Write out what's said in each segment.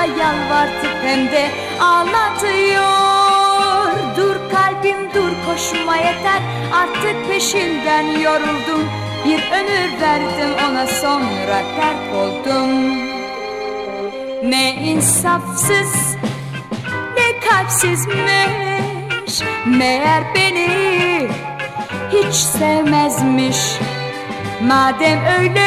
yıllarca yalvartıp hem de ağlatıyor. Dur kalbim dur, koşma yeter, artık peşinden yoruldum. Bir ömür verdim ona, sonra terk oldum. Ne insafsız, ne kalpsizmiş, meğer beni hiç sevmezmiş. Madem öyle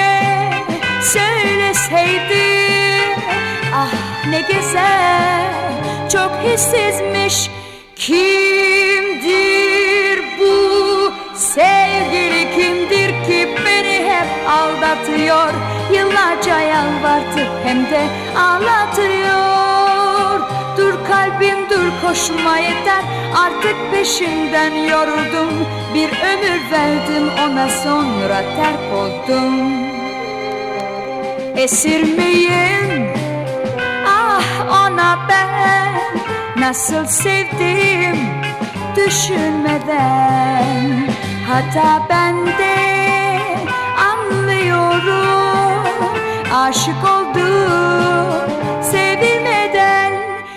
söyleseydi, ah ne güzel, çok hissizmiş. Kimdir bu sevgili, kimdir ki beni hep aldatıyor? Yıllarca yalvartıp hem de ağlatıyor. Dur kalbim dur, koşma yeter, artık peşinden yoruldum. Bir ömür verdim ona, sonra terk oldum. Esir miyim? Ah ona ben nasıl sevdim düşünmeden. Hata bende, anlıyorum, aşık oldum sevilmeden.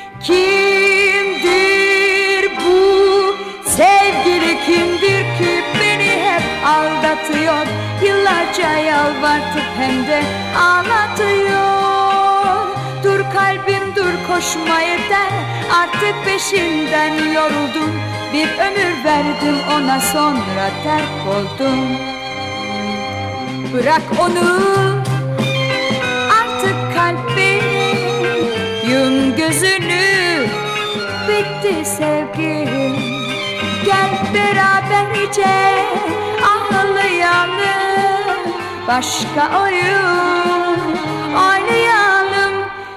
Kimdir bu sevgili, kimdir ki beni hep aldatıyor? Yıllarca yalvartıp hem de ağlatıyor. Dur kalbim dur, koşma yeter, artık peşinden yoruldum. Bir ömür verdim ona, sonra terk oldum. Bırak onu artık kalbim, yum gözünü, bitti sevgim. Gel beraberce ağlayalım, başka oyun oynayalım.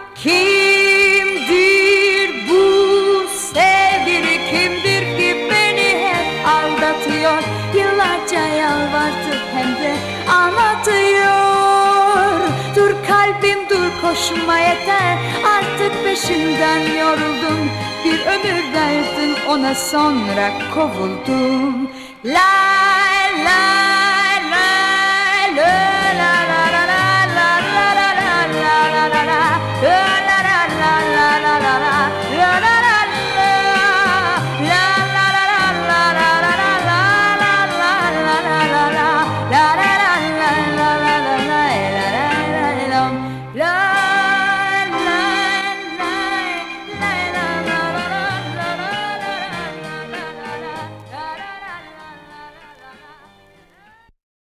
Kimdir bu sevgili, kimdir ki beni hep aldatıyor? Yıllarca yalvartıp hem de ağlatıyor. Dur kalbim dur, koşma yeter, artık peşinden yoruldum. Bir ömür verdim ona, sonra kovuldum. La la